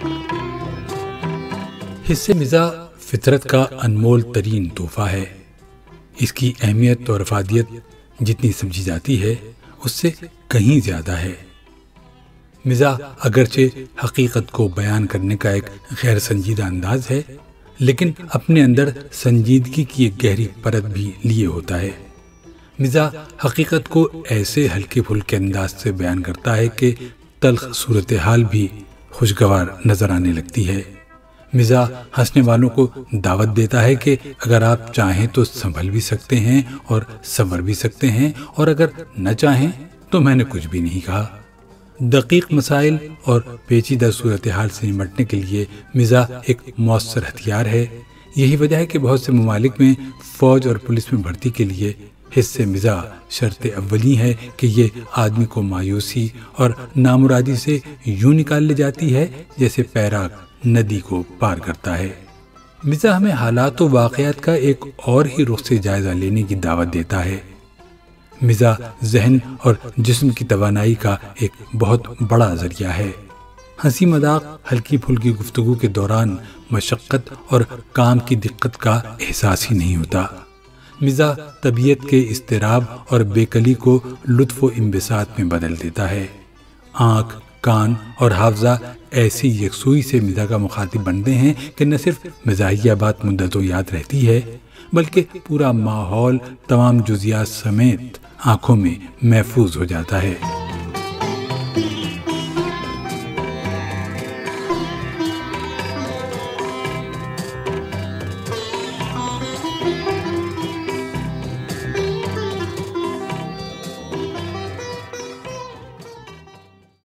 حصہ مزاح فطرت کا انمول ترین تحفہ ہے۔ اس کی اہمیت اور افادیت جتنی سمجھی جاتی ہے اس سے کہیں زیادہ ہے۔ مزاح اگرچہ حقیقت کو بیان کرنے کا ایک غیر سنجیدہ انداز ہے، لیکن اپنے اندر سنجیدگی کی ایک گہری پرت بھی لیے ہوتا ہے۔ مزاح حقیقت کو ایسے ہلکے پھلکے انداز سے بیان کرتا ہے کہ تلخ صورتحال بھی خوشگوار نظر آنے لگتی ہے۔ مزاح ہنسنے والوں کو دعوت دیتا ہے کہ اگر آپ چاہیں تو سنبھل بھی سکتے ہیں اور سنور بھی سکتے ہیں، اور اگر نہ چاہیں تو میں نے کچھ بھی نہیں کہا۔ دقیق مسائل اور پیچیدہ صورتحال سے نمٹنے کے لیے مزاح ایک مؤثر ہتھیار ہے۔ یہی وجہ ہے کہ بہت سے ممالک میں فوج اور پولیس میں بھرتی کے لیے حصہ مزاح شرط اولی ہے کہ یہ آدمی کو مایوسی اور نامرادی سے یوں نکال لے جاتی ہے جیسے پیراک ندی کو پار کرتا ہے۔ مزاح ہمیں حالات و واقعات کا ایک اور ہی رخ سے جائزہ لینے کی دعوت دیتا ہے۔ مزاح ذہن اور جسم کی توانائی کا ایک بہت بڑا ذریعہ ہے۔ ہنسی مذاق ہلکی پھلکی گفتگو کے دوران مشقت اور کام کی دقت کا احساس ہی نہیں ہوتا۔ مزاح طبیعت کے اضطراب اور بے کلی کو لطف و انبساط میں بدل دیتا ہے۔ آنکھ، کان اور حافظہ ایسی یکسوئی سے مزاح کا مخاطب بنتے ہیں کہ نہ صرف مزاحیہ بات مدتوں یاد رہتی ہے، بلکہ پورا ماحول تمام جزیات سمیت آنکھوں میں محفوظ ہو جاتا ہے۔